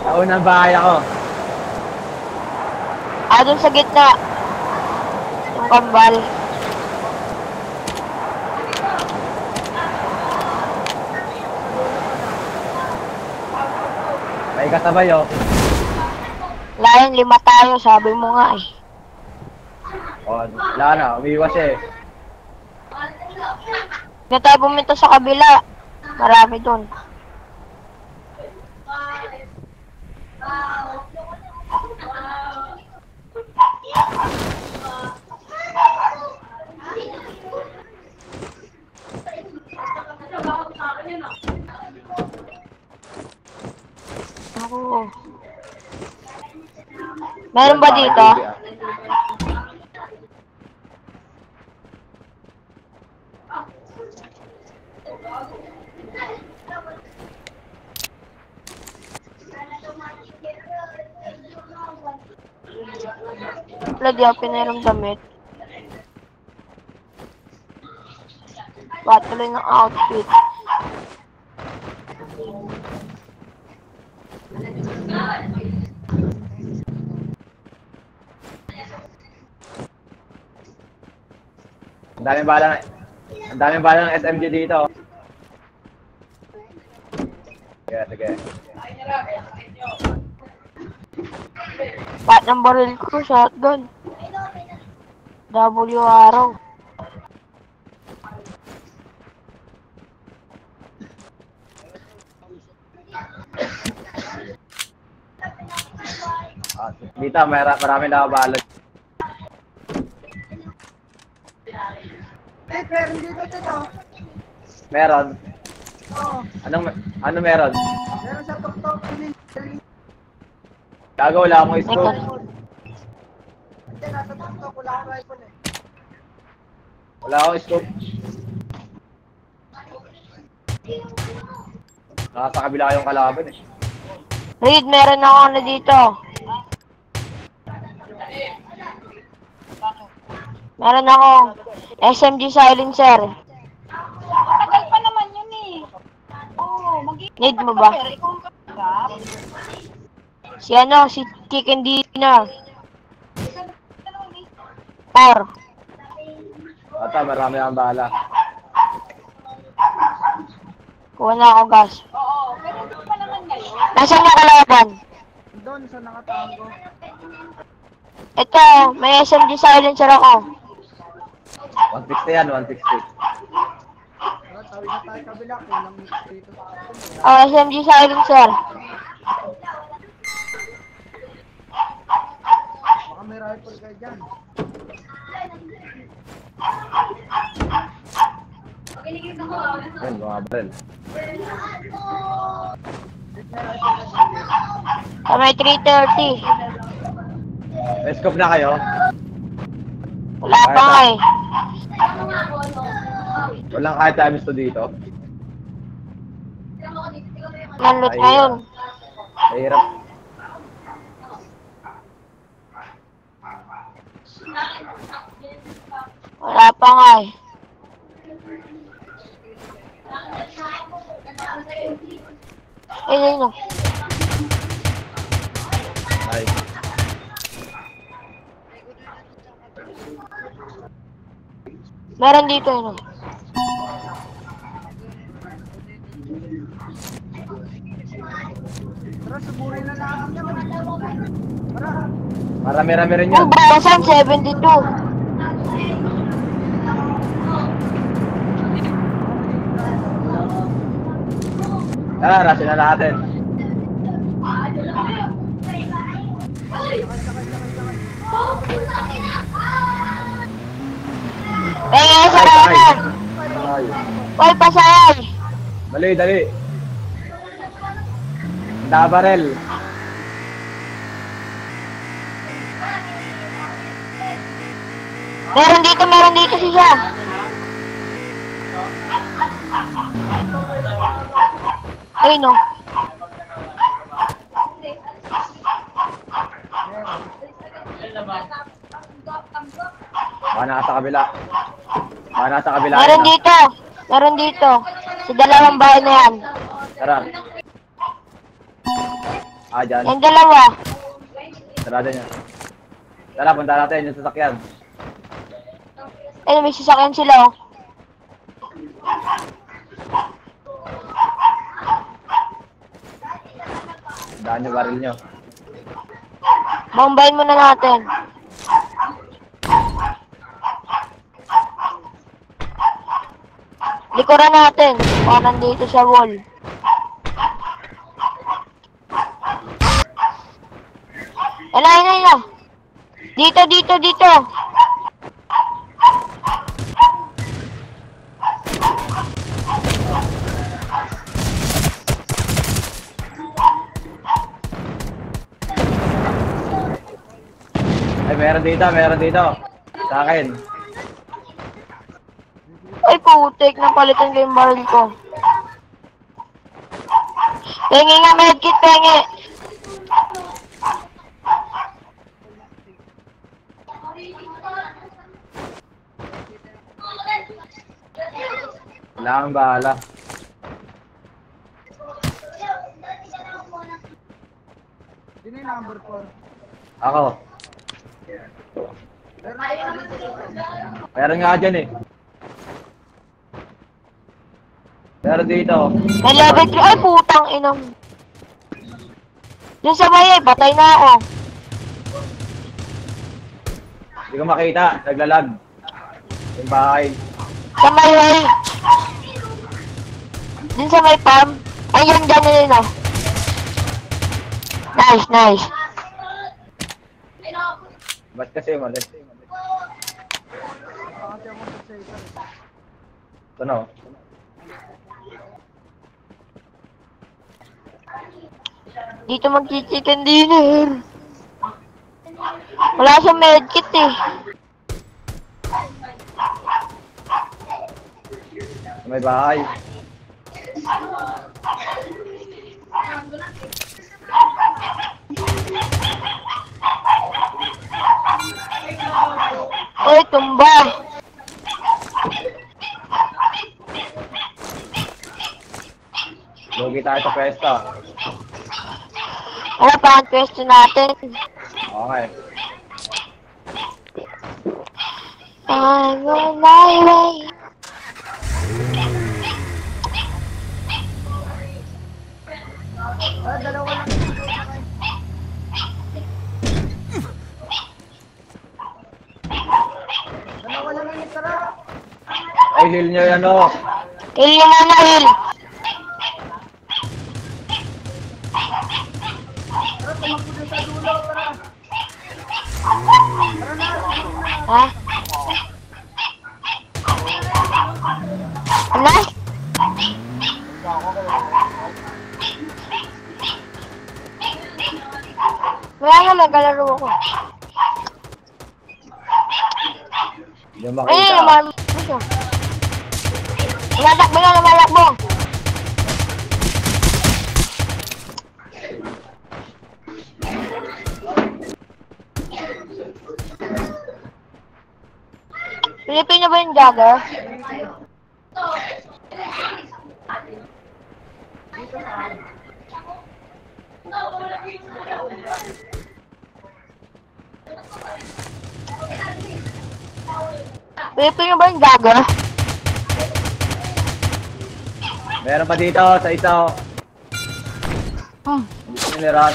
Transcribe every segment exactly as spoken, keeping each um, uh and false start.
Sa unang bahay ako. Ah, dun sa gitna. Yung kambal. May kasabay oh. Lain, lima tayo, sabi mo nga eh. Oh, wala na, umiwas eh. Hindi tayo buminto sa kabila. Marami dun. Ako. Meron ba dito? Wala di ako pinirang damit. Patuloy ng outfit. Ang daming bala ng, ang daming bala ng S M G dito. Sige, sige. Pat ng baril ko, shotgun. W araw. Ah, dito, mara, marami nakabalot. Eh, meron dito dito. Meron. Oo. Anong, ano meron? Meron sa tok-tok. Gago, wala akong scope. Hindi, nasa tok-tok. Wala akong rifle eh. Wala akong scope. Nasa kabila yung kalaban eh. Reed, meron ako na dito. Meron ako S M G silencer. Matagal pa naman yun eh. Oo, mag-i- Need mo ba? Pero ikaw ang kapag. Si ano, si Chicken Dinner. Or, Ata, marami ang bala. kuha na ako gas. Oo, pero hindi pa naman ngayon. Nasaan yung kalaban? Doon sa nakatango. Ito, may S M G silencer ako. one sixty yan, one sixty. Tara, tawid na tayo kabila. Kulang dito sa atin. Oh, S M G silencer. Baka may rifle kayo dyan. Yan, mga baril. Sa may three thirty. May scope na kayo? Wala pa nga eh. Walang kahit times to dito. Nanlot ngayon. Mahirap. Wala pa nga eh. Ayun, ayun o. Ay. Meron dito yun o. Tara, suburin na lang ang Tara. Marami-rami rin Yung yan. bawasan, seventy-two. Tara, rasin na natin. Kaya sa Ay, kanan. Ay. Hoy, pasay. Dali, dali. Dabarel. Meron dito, meron dito siya. Ay, no. Baka nasa kabila. Baka nasa kabila. Meron yun, ah. dito. Meron dito. Sa dalawang bahay na yan. Tara. Ah, dyan. Yung dalawa. Sarado niya. Tara, punta natin yung sasakyan. Eh, may sasakyan sila oh. Daan yung baril nyo. Bombayin muna natin. Likuran natin. Parang dito sa wall. Ala, ala, ala. Dito, dito, dito. Ay, meron dito, meron dito. Sa akin. Ay, putik. Napalitan ko yung baril ko. Pengi nga, medkit, pengi. Wala kang bahala. Sino yung number four? Ako. Meron nga dyan eh. Meron dito. May level three. Ay, putang inang. Dun sa bayay, patay na ako. Hindi ko makita. Naglalag. Yung bahay. Sa may Dun sa may farm. Ayun, dyan na yun oh. Nice, nice. Ba't kasi umalis? Bakit ako sa isa? Ito na oh. Dito magchi-chicken dinner. Wala siyang medkit eh. May bahay. Oy, tumba. Lugi tayo sa pwesto. Ano pa ang question natin? Okay. I'm on my way. Ah, dalawa lang yung dito na kayo. Dalawa lang yung tara. Ay, heal nyo yan oh. Heal nyo muna, heal. Tara, tumakbo din sa dulo, tara. Tara na, Ha? Ano? Wala nga, magkalaro ako. Hindi Ayun, makita. lumalakbo siya. Lumalakbo na, lumalakbo. Pilipino ba yung jogger? Pilipino ba yung jogger? Meron pa dito sa isa oh. Hmm. Gusto nyo niran.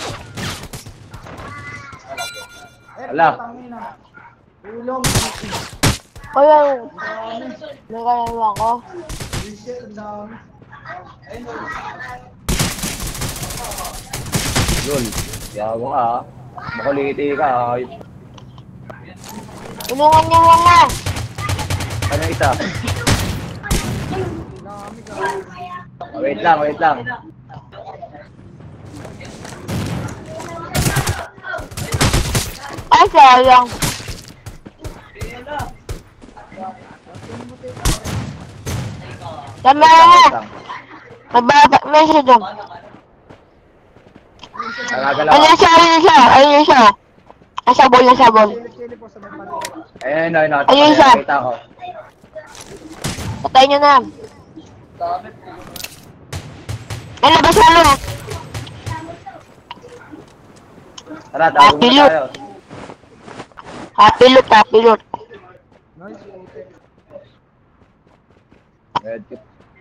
Wala. tangina. Ulong. Kaya, may kalaro ako. Shit, ang dami. Yun. Yago ka ah. Makuliti ka ah. Tulungan niyo mga. Ano isa? Dami ka. Oh, wait lang, wait lang. Ay, sayang. Tama Wait lang, nga. wait lang. Magbaba, may siya dyan. Nagagalaw Ayun ka. siya, ayun siya, ayun siya. Nasabol, nasabol. Chili po sa may paligid. Ayun, ayun, ayun. Ayun siya. Nakita ko. Patay niyo na. Ay, labas na lo. Tara, tawag mo na tayo. Happy loot, happy loot. Nice, putik. Medkit.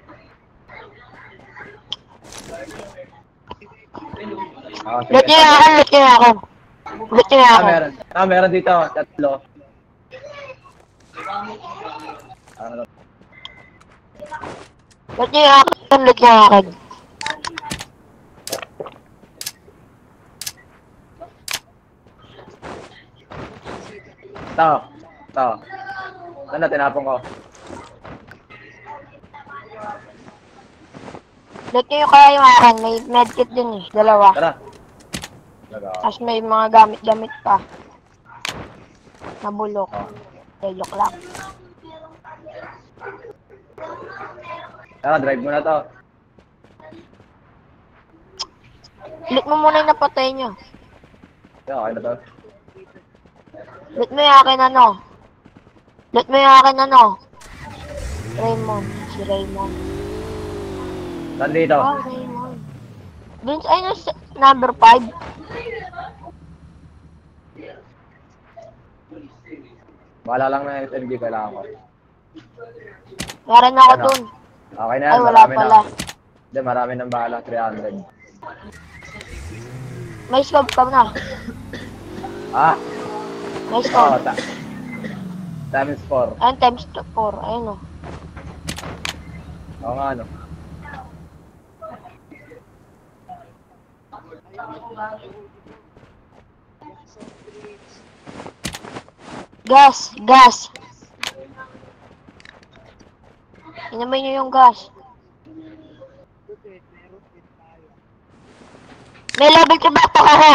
Ah, sige. Loot niya ako, loot niya ako. Loot niya Ah, ako. meron. Ah, meron dito. Tatlo. Ano? Loot niya ako, loot niya ako. Ito. Ito. Ano, tinapon ko. Loot niya yung kaya yung akin, may medkit din eh, dalawa. Tara. Laga. Tapos may mga gamit-gamit pa. Nabulok. Eh, joke lang. Tara, drive mo na to. Loot mo muna yung napatay niyo. Ito, okay na to. Loot mo yung akin ano. Loot mo yung akin ano. Raymond. Si Raymond. Saan dito? Oh, Raymond. Dun sa, ayun, sa number five. Bahala lang na S M G kailangan ko. Meron ako Ano? dun. Okay na yan, Ay, wala marami pala. na. Hindi, marami ng bahala, three hundred. May scope ka na. Ah, May oo, scope. ta times four. Ayun, times four. Ayun o. Oo nga, ano. Gas, gas. Inamoy niyo yung gas. May level ka ba pa ako?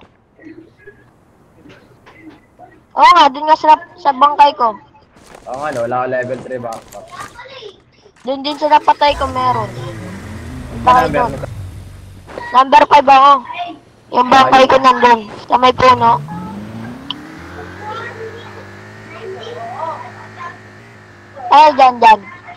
Oo nga, dun nga sa, sa bangkay ko. Oo nga, no, wala ko level three backpack. Dun din sa napatay ko meron. Ano Bakit number doon? mo to? Number five ako. Yung bangkay ko nandun. Sa may puno. Ay, dyan, dyan.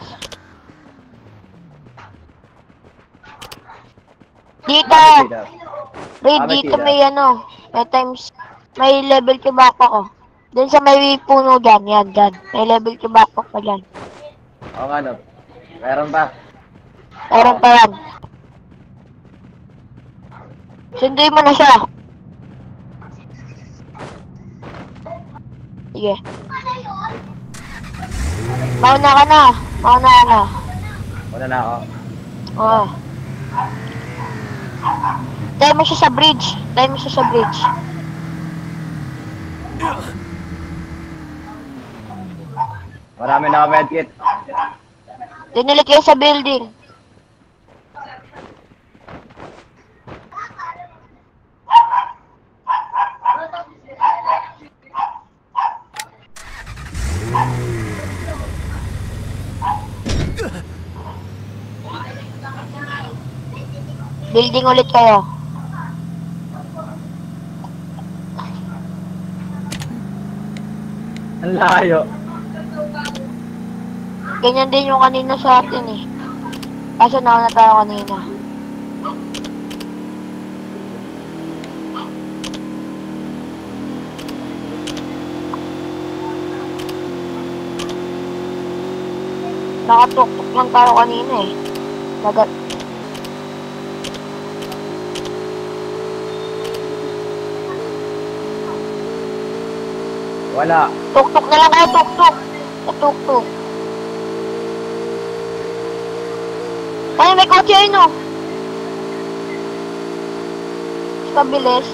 Dito! Ah, may killer. Ray, Ah, may dito killer. may ano. May times. May level ka backpack ko. Dun sa may puno dyan. Yan, dyan. May level ka backpack pa dyan. Oo nga, no. Meron pa. Meron pa yan. Sunduin mo na siya. Sige. Mauna ka na. Mauna ka na. Una na ako. Oo. Tayo mo siya sa bridge. Tayo mo siya sa bridge. Marami na ako medkit. Dinilit kayo sa building. Building ulit kayo. Ang layo. Ganyan din yung kanina sa atin eh. Kaso nauna tayo kanina. Nakatuktok lang tayo kanina eh. Nagat. Wala. Tuktok na lang kayo, tuktok. Tuktok. Ay, may kotse ayun oh. Stabilis.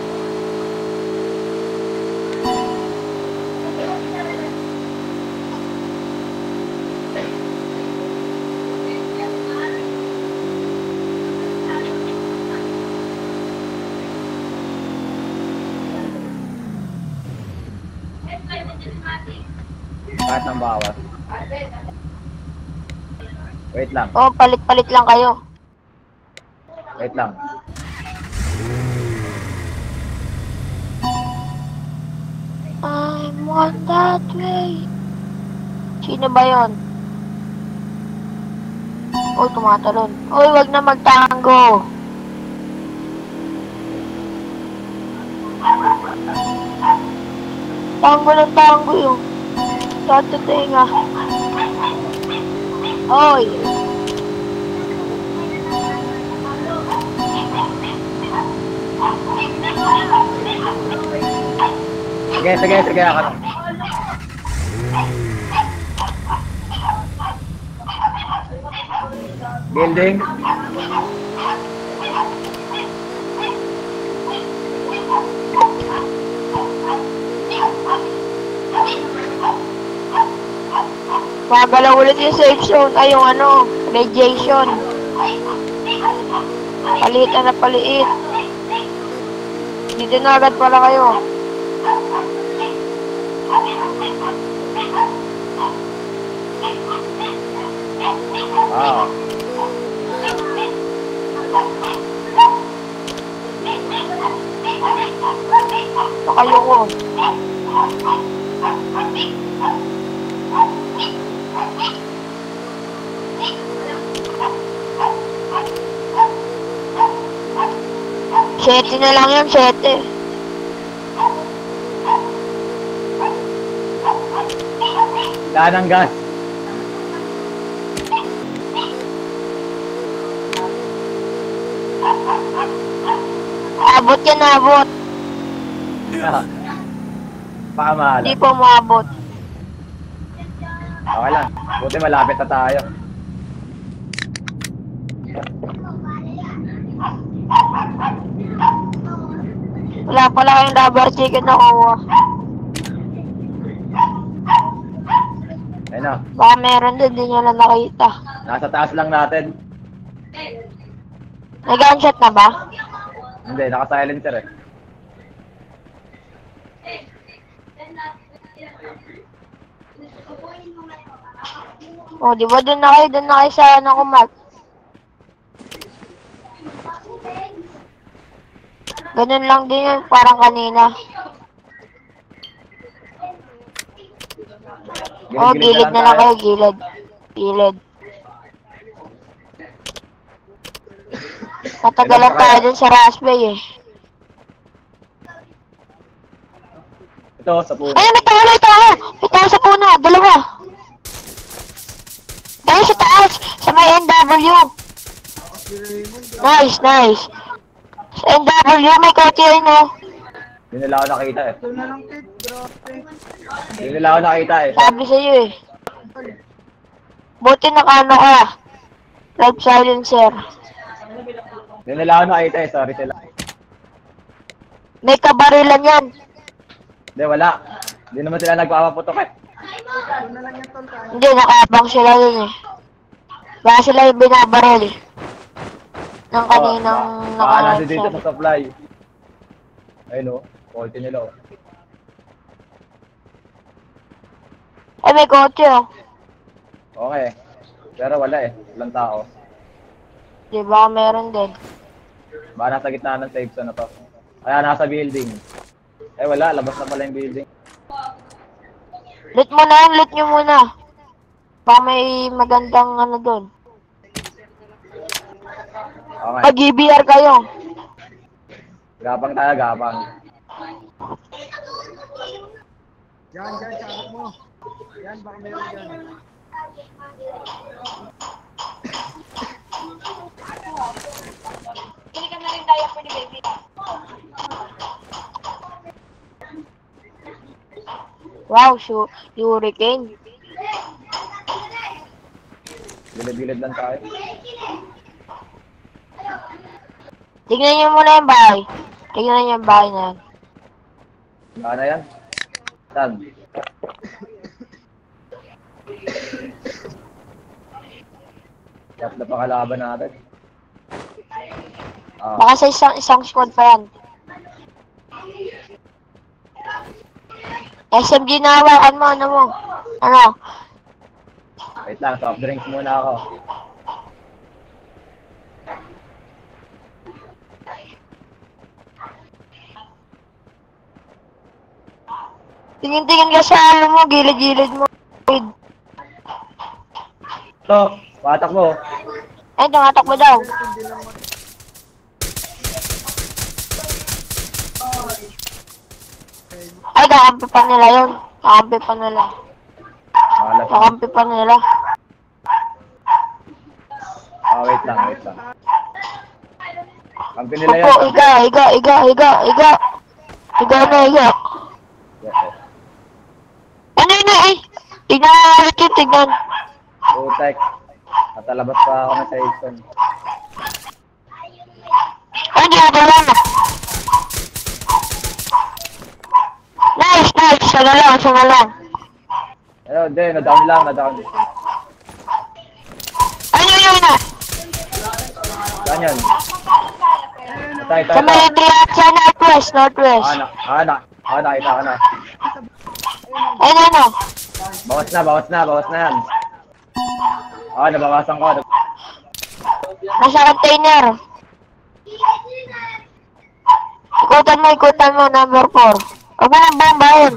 Kahit ng bawas. Wait lang. Oh, palit-palit lang kayo. Wait lang. I want that way. Sino ba yon? Uy, tumatalon. Uy, wag na magtango. Tango ng tango yung. Tato tenga. Oy. Sige, sige, sige ako. Building. Magalaw ulit yung safe zone. Ay, yung ano, radiation. Palitan na paliit. Dito na agad pala kayo. Ah. Nakayo ko. Sete na lang yan, sete. Daan ng gas. Abot yan, abot. Ah. Baka mahal. Hindi po maabot. Okay lang. Buti malapit na tayo. Wala pala kayong rubber chicken na kuha. Ayun na. Baka meron din, hindi nyo na nakita. Nasa taas lang natin. May gunshot na ba? Hindi, naka-silencer eh. O, di ba doon na kayo, doon na kayo sa ano ko, Mark? Ganun lang din yun, parang kanina. O, gilid na lang kayo, gilid. Gilid. Matagalan tayo dun sa Raspberry eh. Ito, sa puno. Ayun, may tao, may tao! May tao sa puno, dalawa! Ayun sa taas, sa may N W. Nice, nice. Sa N W, may kotse yun oh. Hindi nila ako nakita eh. Ito na lang, kid. Grabe. Hindi nila ako nakita eh. Sabi sa'yo eh. Buti nakano ka. Live silencer. Hindi nila ako nakita eh. Sorry sila. May kabarilan yan. Hindi, wala. Hindi naman sila nagpapaputok eh. Ito na lang yan, tol. Kaya. Hindi, nakabang sila yun eh. Baka sila yung binabaril. Nang kaninang Oh, baka nasa dito naka-answer. sa supply. Ayun o. Quality nila o. Ay, may kotse oh. Okay. Pero wala eh. Walang tao. Di ba meron din. Baka nasa gitna ng safe zone na to. Kaya nasa building. Eh wala. Labas na pala yung building. Loot mo na yun, loot nyo muna. Baka may magandang ano doon. Okay. Pag-E B R kayo. Gapang tayo, gapang. Yan, yan, sarap mo. Yan, baka meron dyan. Pili ka na rin diaper ni baby. Wow, su hurricane. Gilid-gilid lang tayo. Tignan nyo muna yung bahay. Tignan nyo yung bahay na yan. Saan na yan? Saan? Kaya na pa kalaban natin. Ah, Baka sa isang, isang squad pa yan. S M G na hawakan mo, ano mo? Ano? wait lang, soft drinks muna ako. Tingin-tingin ka sa ano mo, gilid-gilid mo. Ito, patak mo. Ay, tumatakbo daw. Hindi lang mag... kakampi pa nila yun. Kakampi pa nila. Makalap. Kakampi pa nila. Ah, wait lang, wait lang. Kampi nila yan. Opo, iga, iga, iga, iga, iga. Iga na, iga. Yes, yes. Ano yun eh? Tignan na ulit yun, tignan. Putek. Natalabas pa ako na sa Hilton. Ay, hindi ako lang. Nice, nice. Isa na lang, isa na lang. Ayun, hindi. Na-down lang, na-down. Ayun, yun na. Saan yun? Ito, ito, Sa ito. may triat sa northwest, northwest. Ah, na, ah, na, ah, nakita ko na. Ayun, ano? Bawas na, bawas na, bawas na yan. Ah, nabawasan ko. Nasa container. Ikutan mo, ikutan mo, number four. Huwag mo nang bombahin.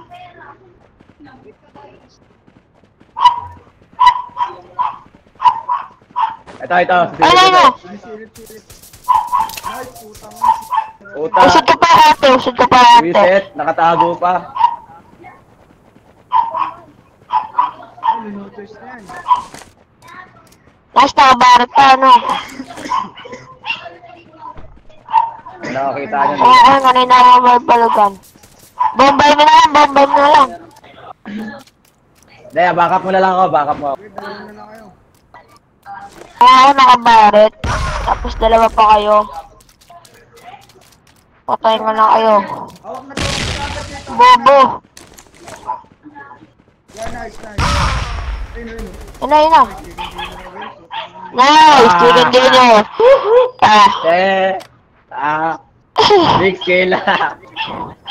Ito, ito. Ayun, ano? Sinisilip-silip. Nice, putang. Puta. Usod ka pa ate, usod ka pa ate. Reset. Nakatago pa. Ay, minutos na yan. Tapos nakabarat pa, ano? May nakakita nyo. Oo, oh, kanina ako may balugan. Bombay mo na lang, bombay mo na lang. Hindi, backup mo na lang ako. Backup mo. Okay, dalawa na lang kayo. Oo, ako nakabarat. Tapos dalawa pa kayo. Patay nga na kayo. Hawak na to. Agad nito. Bobo. Yeah, nice, nice. Ayun, ayun. Yun na, yun na. Hindi, hindi, hindi, hindi. Nice, chicken dinner. Ah. Eh. Ah. Big scale.